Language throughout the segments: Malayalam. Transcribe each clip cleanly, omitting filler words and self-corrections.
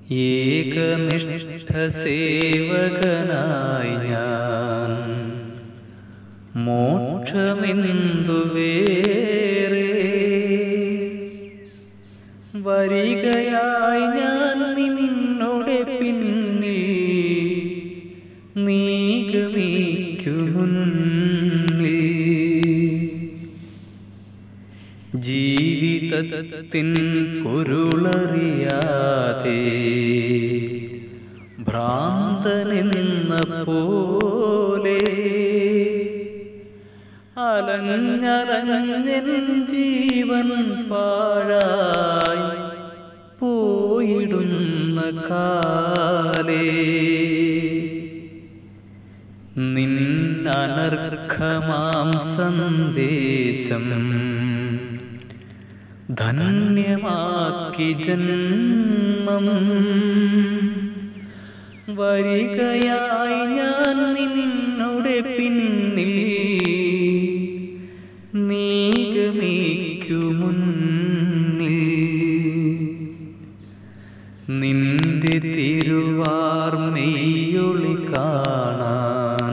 ഏകനിഷ്ഠ സേവകനായി ഞാൻ മോക്ഷമെന്തു വേറെ വരികയായി ഞാൻ നിന്നുടെ പിന്നിൽ നീ ഗമിക്കുമുന്നിൽ ജീവിതത്തിൻ പൊരുളറിയാതെ ഭ്രാന്തനെന്ന പോലെ അലഞ്ഞലഞ്ഞൻ ജീവൻ പാഴായി പോയിടുന്ന കാലേ നിന്നനർഘമാം സന്ദേശം ധന്യമാക്കി ജന്മം വരികയായി ഞാൻ നിന്നുടെ പിന്നിൽ നീ ഗമിക്കുമുന്നിൽ നിന്റെ തിരുവാർമെയ്യൊളി കാണാൻ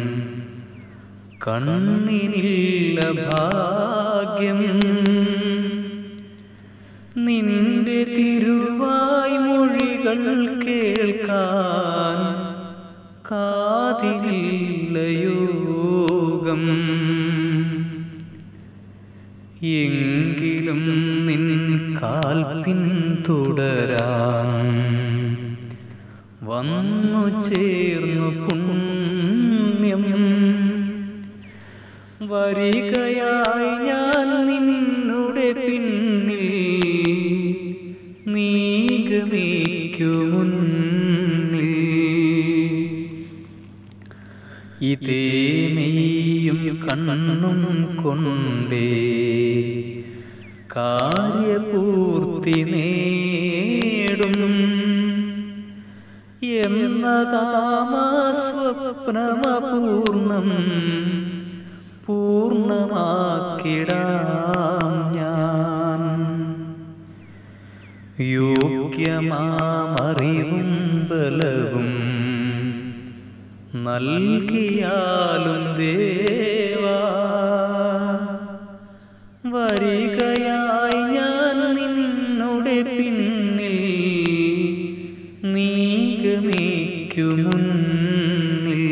കണ്ണിനില്ല ഭാഗ്യം നിന്റെ തിരുവായ്മൊഴികൾ കേൾക്കാൻ കാതിനില്ല യോഗം എങ്കിലും നിൻ കാൽ പിന്തുടരാൻ വന്നു ചേർന്നു പുണ്യം വരികയായി ഞാൻ നിന്നുടെ പിന്നിൽ നീ ഗമിക്കുമുന്നിൽ ഇതേ നെയ്യും കണ്ണും കൊണ്ടേ കാര്യപൂർത്തി നേടും എന്നതാമസ്വപ്നമപൂർണം പൂർണ്ണമാക്കിടാം ഞാൻ യോഗ്യമാമറിവും ബലവും നൽകിയാലും ദേവാ വരികയായി ഞാൻ നിന്നുടെ പിന്നിൽ നീ ഗമിക്കുമുന്നിൽ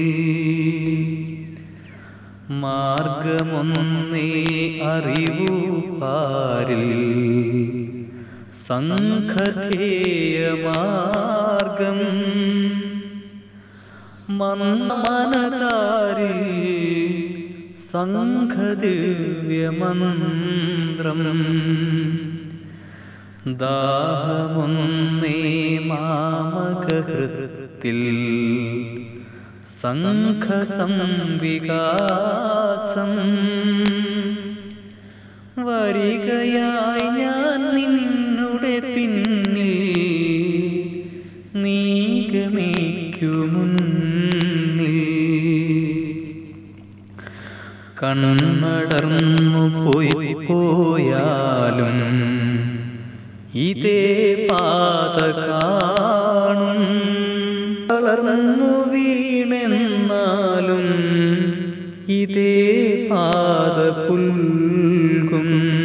മാർഗമൊന്നേ അറിവു പാരിൽ സംഘേയമാർഗം മനതാരിൽ സംഘദിവ്യമന്ത്രം ദാഹമൊന്നേ മാമകഹൃത്തിൽ സംഘസംവികാസം വരികയായി ഞാൻ നിന്നുടെ പിന്നിൽ നീ ഗമിക്കുമുന്നിൽ കണ്ണടർന്നു പോയി പോയാലും ഇതേ പാത കാണും വളർന്നു വീണെന്നാലും ഇതേ പാത പുൽകും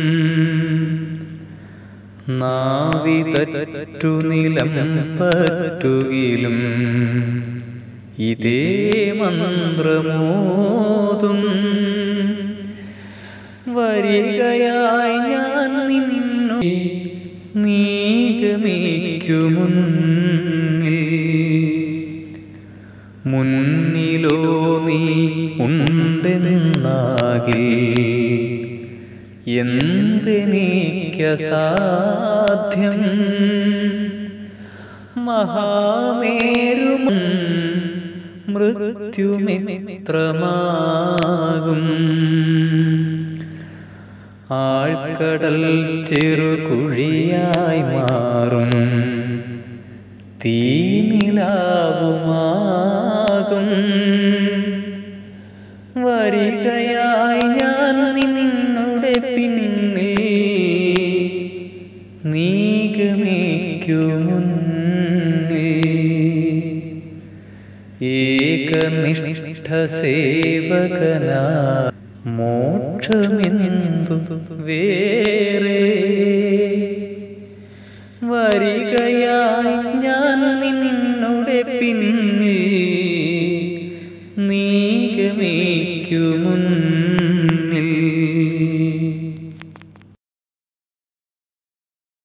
നാവിതറ്റു നിലം പറ്റുകിലും ഇതേ മന്ത്രമോതും വരികയായി ഞാൻ നിന്നു നീ ഗമിക്കുമുന്നിൽ മുന്നിലോ നീ ഉണ്ടെന്നാകിൽ എന്തെനിക്കസാധ്യം മഹാമേരും മൃത്യുമിത്രമാകും ആഴ്ക്കടൽ ചെറുകുഴിയായി മാറും തീനിലാവുമാകും വരികയായി ഞാൻ നിന്നുടെ പിന്നിൽ നീ ഗമിക്കുമുന്നിൽ ദൈവനിഷ്ഠ സേവകനാ മോക്ഷമെന്തു വേറെ. വരികയായി ഞാൻ നിന്നുടെ പിന്നിൽ നീ ഗമിക്കു മുന്നേ